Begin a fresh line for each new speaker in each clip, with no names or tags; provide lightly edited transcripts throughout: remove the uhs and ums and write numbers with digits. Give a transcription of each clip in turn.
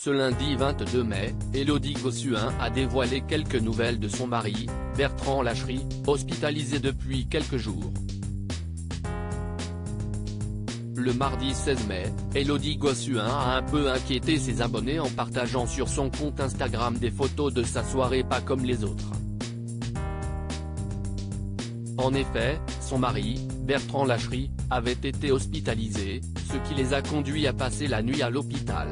Ce lundi 22 mai, Élodie Gossuin a dévoilé quelques nouvelles de son mari, Bertrand Lachery, hospitalisé depuis quelques jours. Le mardi 16 mai, Élodie Gossuin a un peu inquiété ses abonnés en partageant sur son compte Instagram des photos de sa soirée pas comme les autres. En effet, son mari, Bertrand Lachery, avait été hospitalisé, ce qui les a conduits à passer la nuit à l'hôpital.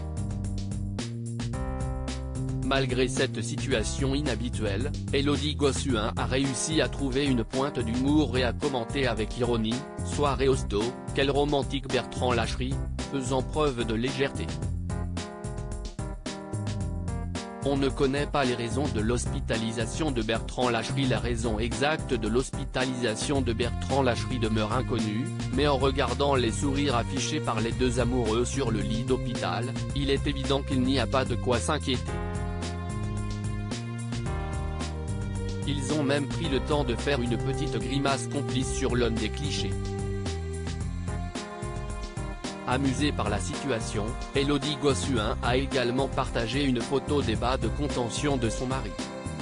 Malgré cette situation inhabituelle, Élodie Gossuin a réussi à trouver une pointe d'humour et à commenter avec ironie « Soirée hosto, quel romantique Bertrand Lachery », faisant preuve de légèreté. On ne connaît pas les raisons de l'hospitalisation de Bertrand Lachery. La raison exacte de l'hospitalisation de Bertrand Lachery demeure inconnue, mais en regardant les sourires affichés par les deux amoureux sur le lit d'hôpital, il est évident qu'il n'y a pas de quoi s'inquiéter. Ils ont même pris le temps de faire une petite grimace complice sur l'un des clichés. Amusée par la situation, Élodie Gossuin a également partagé une photo des bas de contention de son mari.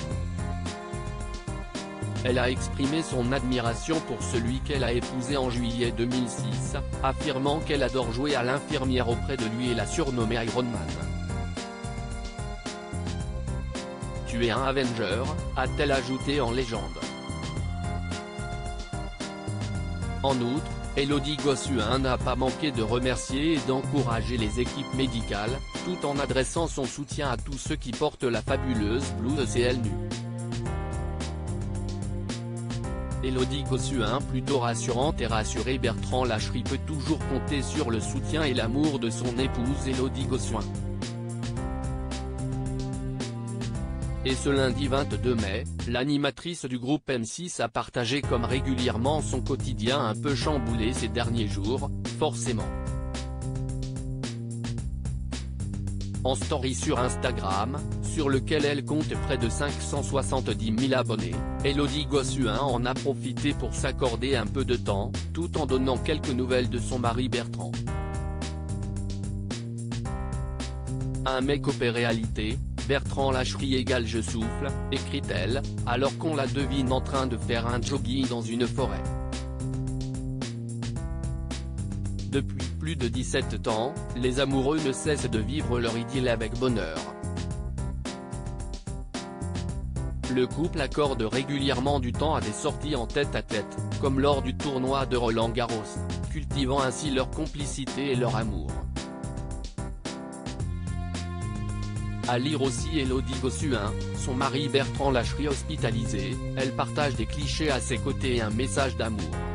Elle a exprimé son admiration pour celui qu'elle a épousé en juillet 2006, affirmant qu'elle adore jouer à l'infirmière auprès de lui et l'a surnommé Iron Man. Tu es un Avenger, a-t-elle ajouté en légende. En outre, Élodie Gossuin n'a pas manqué de remercier et d'encourager les équipes médicales, tout en adressant son soutien à tous ceux qui portent la fabuleuse blouse CL nue. Élodie Gossuin, plutôt rassurante et rassurée. Bertrand Lachery peut toujours compter sur le soutien et l'amour de son épouse Élodie Gossuin. Et ce lundi 22 mai, l'animatrice du groupe M6 a partagé comme régulièrement son quotidien un peu chamboulé ces derniers jours, forcément. En story sur Instagram, sur lequel elle compte près de 570 000 abonnés, Élodie Gossuin en a profité pour s'accorder un peu de temps, tout en donnant quelques nouvelles de son mari Bertrand. Un make-up et réalité, Bertrand Lachery égale je souffle, écrit-elle, alors qu'on la devine en train de faire un jogging dans une forêt. Depuis plus de 17 ans, les amoureux ne cessent de vivre leur idylle avec bonheur. Le couple accorde régulièrement du temps à des sorties en tête-à-tête, comme lors du tournoi de Roland-Garros, cultivant ainsi leur complicité et leur amour. À lire aussi Élodie Gossuin, son mari Bertrand Lachery hospitalisé, elle partage des clichés à ses côtés et un message d'amour.